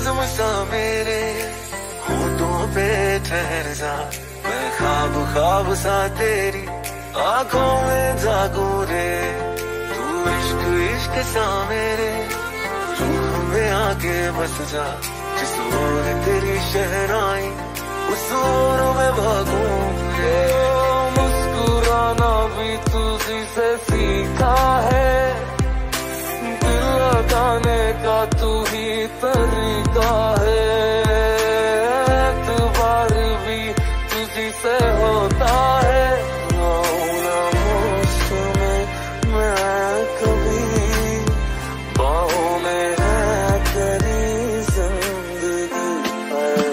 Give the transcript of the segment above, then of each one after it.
नज्म सा मेरे होठों पे ठहर जा, मैं ख्वाब ख्वाब सा तेरी आंखों में जागूं रे। तू इश्क इश्क सा मेरे रूह में आके बस जा, जिस ओर तेरी शहनाई उस ओर मैं भागूं रे। मुस्कुराना भी तुझी से सीखा है, दिल लगाने का तू ही तरीका है। एतबार भी तुझी से होता है, ना मौसम मैं कभी बाहों में है तेरी जिंदगी है।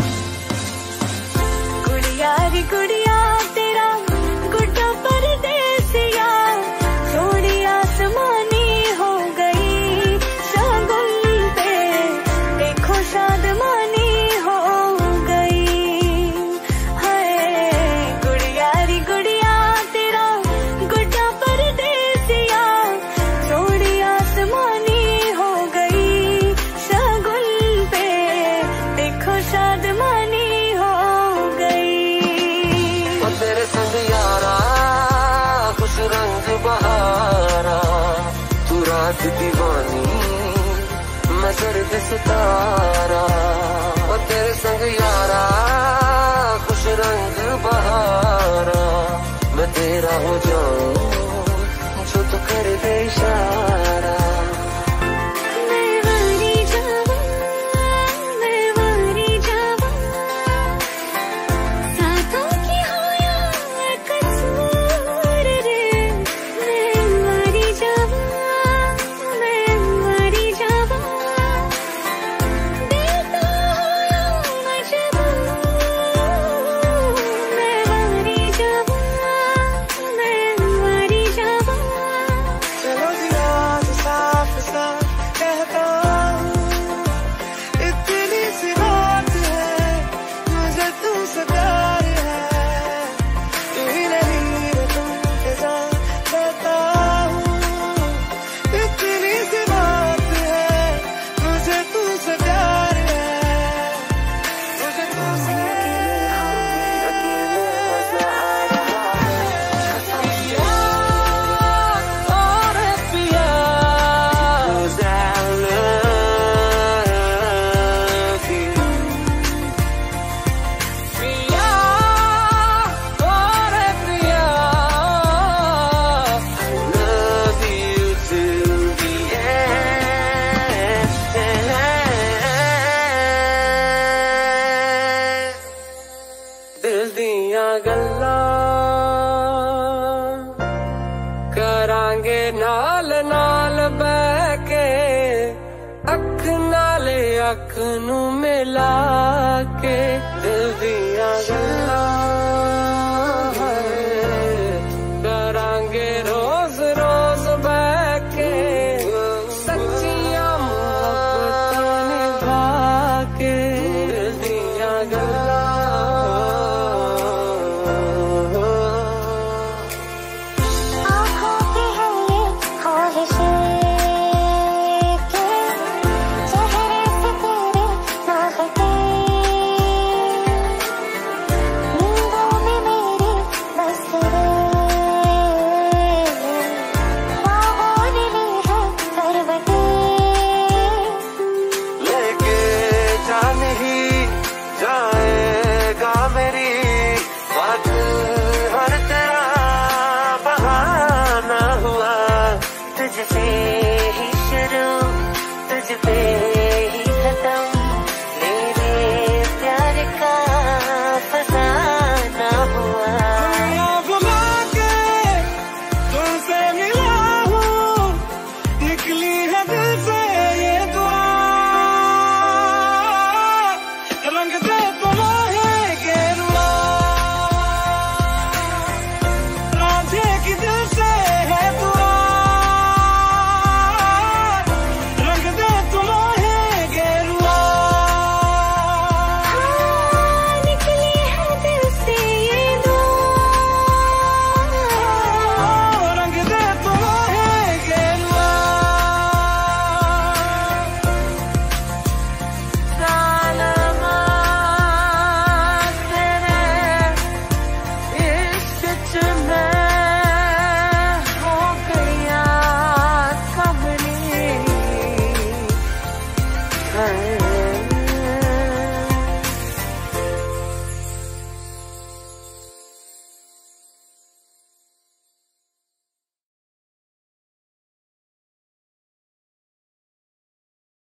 गुड़िया रे गुड़िया तेरा गुड्डा परदेसिया, थोड़ी आसमानी हो गई शगुन पे, देखो शादमानी हो गई है। गुड़िया रे गुड़िया तेरा गुड्डा परदेसिया, थोड़ी आसमानी हो गई शगुन पे, देखो शादमानी हो गई। ओ तेरे संग यारा खुश रंग बहारा, तू रात दीवानी मैं सर्द सितारा। ओ तेरे संग यारा खुश रंग बहारा, मैं तेरा हो जाऊं जो तू कर दे इशारा। मैं वारी जावा, मैं वारी जावा, साथों की हो या कसूर रे। मैं वारी जावा, मैं वारी जावा, देता हो या मजबूर। मैं वारी जावा, मैं वारी जावा। चलो दिया साफ साफ कहता हूँ, इतनी सी बात है मुझे तुमसे प्यार है। तू ही नहीं रे तुम के साथ कहता हूँ, इतनी सी बात है मुझे तुमसे प्यार है। मुझे तुमसे अकेले मजा आ रहा है। पिया और पिया, 'cause I love you। पिया और पिया, I love you to the end। दिल दियां गल्लां करांगे नाल नाल बह के, अख नाले अख नू मिला के। दिल दियां गल्लां